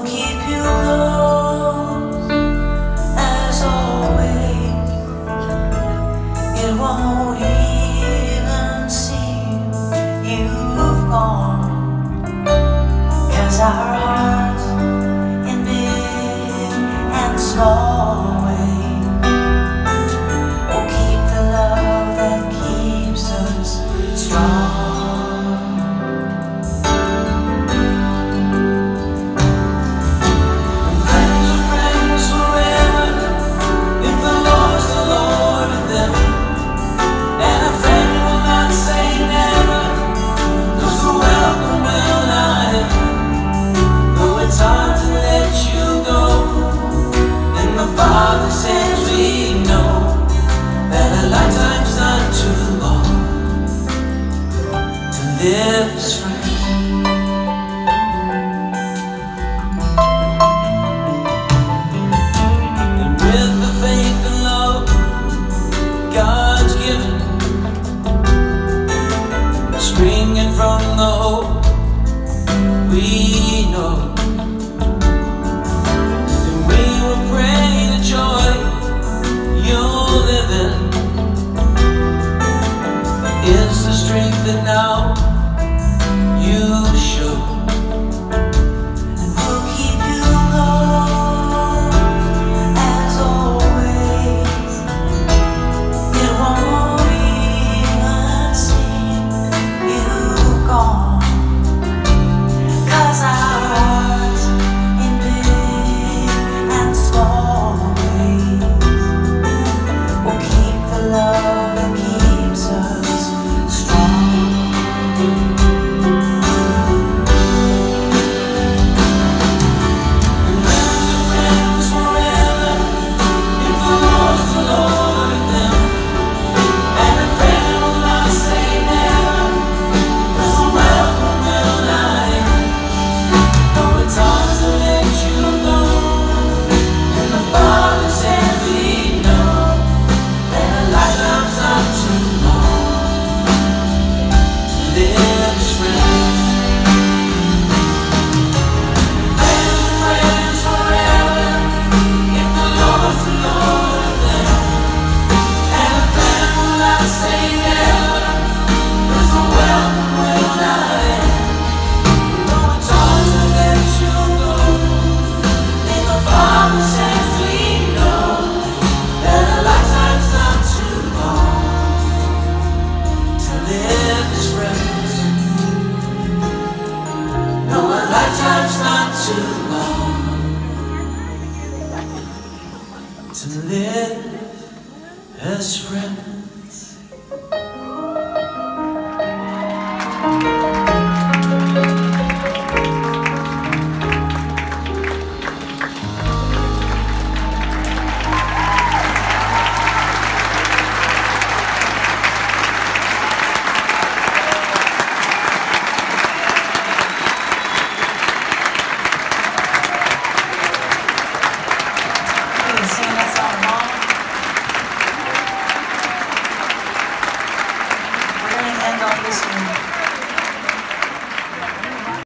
will keep you close as always. It won't even seem you've gone, 'cause our hearts in big and small ways will keep the love that keeps us strong. Live as friends. And with the faith and love God's given, springing from the hope we know, and we will pray the joy you'll live in is the strength that now